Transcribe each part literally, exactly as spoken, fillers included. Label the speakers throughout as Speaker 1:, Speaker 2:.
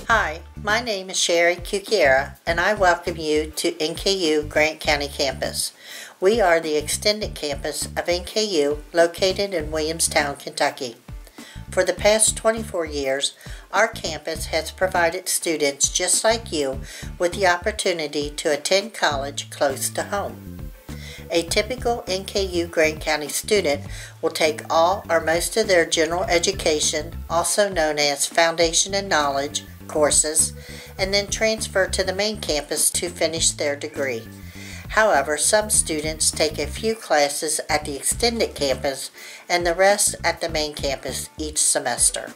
Speaker 1: Hi, my name is Sherry Cuquiera, and I welcome you to N K U Grant County Campus. We are the extended campus of N K U located in Williamstown, Kentucky. For the past twenty-four years, our campus has provided students just like you with the opportunity to attend college close to home. A typical N K U Grant County student will take all or most of their general education, also known as Foundation and Knowledge, courses, and then transfer to the main campus to finish their degree. However, some students take a few classes at the extended campus and the rest at the main campus each semester.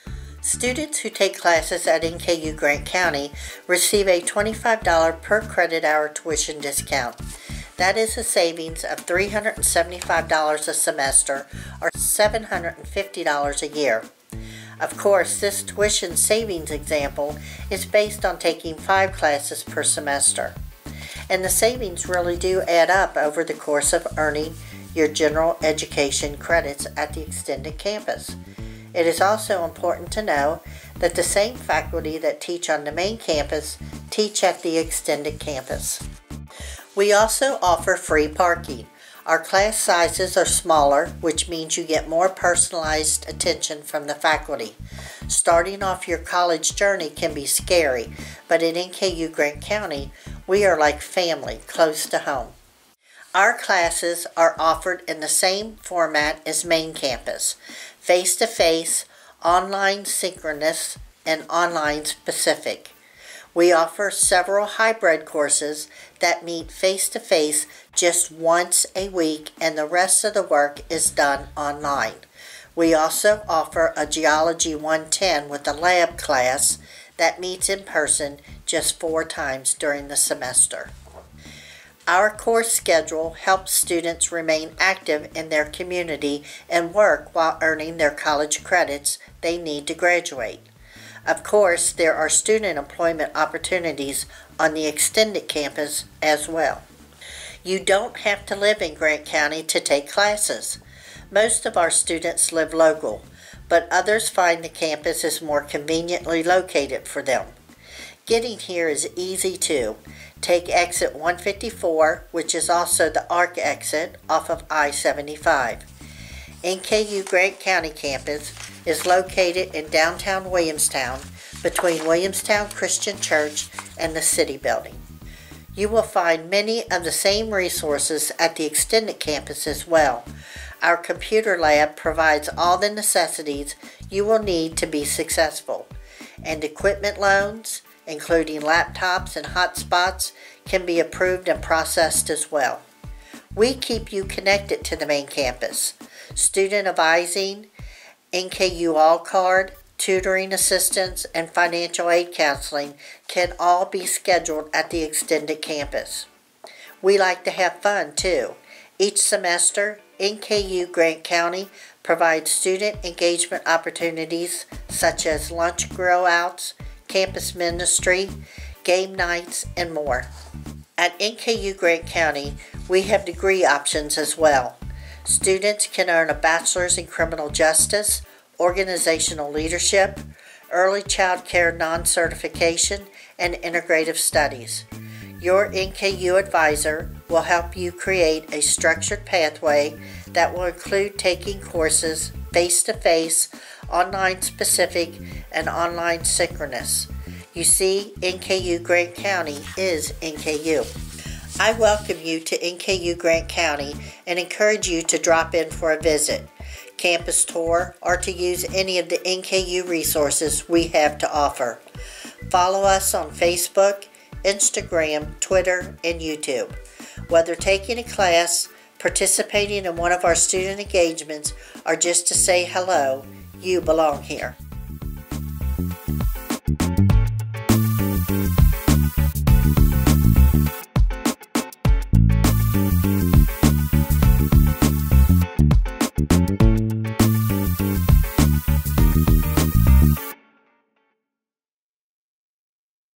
Speaker 1: Students who take classes at N K U Grant County receive a twenty-five dollars per credit hour tuition discount. That is a savings of three hundred seventy-five dollars a semester, or seven hundred fifty dollars a year. Of course, this tuition savings example is based on taking five classes per semester. And the savings really do add up over the course of earning your general education credits at the extended campus. It is also important to know that the same faculty that teach on the main campus teach at the extended campus. We also offer free parking. Our class sizes are smaller, which means you get more personalized attention from the faculty. Starting off your college journey can be scary, but at N K U Grant County, we are like family, close to home. Our classes are offered in the same format as main campus: face-to-face, online synchronous, and online specific. We offer several hybrid courses that meet face-to-face just once a week, and the rest of the work is done online. We also offer a Geology one ten with a lab class that meets in person just four times during the semester. Our course schedule helps students remain active in their community and work while earning their college credits they need to graduate. Of course, there are student employment opportunities on the extended campus as well. You don't have to live in Grant County to take classes. Most of our students live local, but others find the campus is more conveniently located for them. Getting here is easy too. Take exit one fifty-four, which is also the ARC exit off of I seventy-five. N K U Grant County campus is located in downtown Williamstown between Williamstown Christian Church and the City Building. You will find many of the same resources at the extended campus as well. Our computer lab provides all the necessities you will need to be successful, and equipment loans, including laptops and hotspots, can be approved and processed as well. We keep you connected to the main campus. Student advising, N K U All Card, tutoring assistance, and financial aid counseling can all be scheduled at the extended campus. We like to have fun too. Each semester, N K U Grant County provides student engagement opportunities such as lunch grill-outs, campus ministry, game nights, and more. At N K U Grant County, we have degree options as well. Students can earn a bachelor's in criminal justice, organizational leadership, early child care non-certification, and integrative studies. Your N K U advisor will help you create a structured pathway that will include taking courses face-to-face, online specific, and online synchronous. You see, N K U Grant County is N K U. I welcome you to N K U Grant County and encourage you to drop in for a visit, campus tour, or to use any of the N K U resources we have to offer. Follow us on Facebook, Instagram, Twitter, and YouTube. Whether taking a class, participating in one of our student engagements, or just to say hello, you belong here.